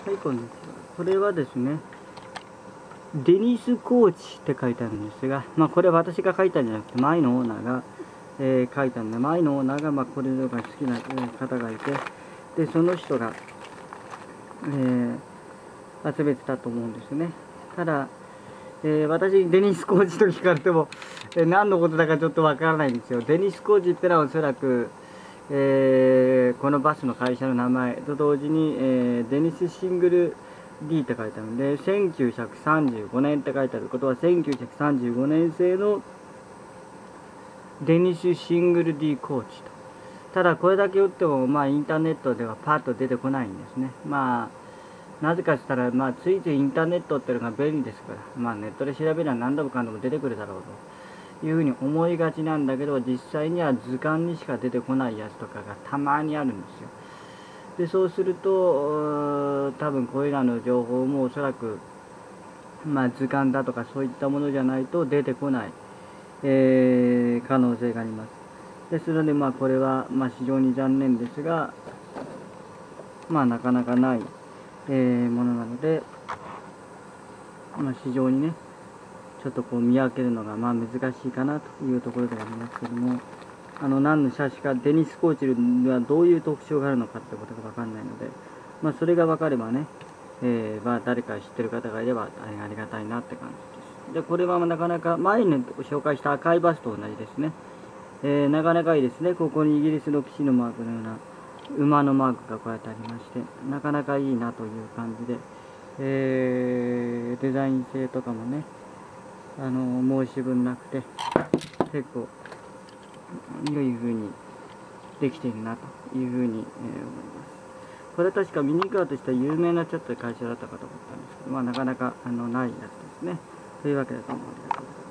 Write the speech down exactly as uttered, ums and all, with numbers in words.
はい、こんにちは。これはですね、デニス・コーチって書いてあるんですが、まあ、これは私が書いたんじゃなくて、前のオーナーが、えー書いたんで、前のオーナーが、まあ、これが好きな方がいて、で、その人が、えー集めてたと思うんですね。ただ、えー私、デニス・コーチと聞かれても、えー何のことだかちょっとわからないんですよ。デニス・コーチってのはおそらく、えーこのバスの会社の名前と同時に、えーデニスシングル D って書いてあるんで、せんきゅうひゃくさんじゅうごねんって書いてあることは、せんきゅうひゃくさんじゅうごねん製のデニスシングル D コーチと。ただこれだけ打っても、まあ、インターネットではパッと出てこないんですね。まあなぜかしたら、まあ、ついついインターネットっていうのが便利ですから、まあ、ネットで調べれば何度もかんでも出てくるだろうというふうに思いがちなんだけど、実際には図鑑にしか出てこないやつとかがたまにあるんですよ。でそうすると、多分これらの情報もおそらく、まあ、図鑑だとかそういったものじゃないと出てこない、えー可能性があります。ですので、まあ、これは、まあ、非常に残念ですが、まあ、なかなかない、えーものなので、まあ、非常にね、ちょっとこう見分けるのがまあ難しいかなというところではありますけども、あの何の車種か、デニス・コーチにはどういう特徴があるのかってことが分かんないので、まあ、それが分かればね、えーまあ、誰か知ってる方がいればありがたいなって感じです。で、これはなかなか前に紹介した赤いバスと同じですね。えーなかなかいいですね。ここにイギリスの騎士のマークのような馬のマークがこうやってありまして、なかなかいいなという感じで、えーデザイン性とかもね、あの申し分なくて結構良い風にできているなというふうに、えー思います。これは確かミニカーとしては有名なちょっと会社だったかと思ったんですけど、まあ、なかなかあのないやつですね。というわけだと思います。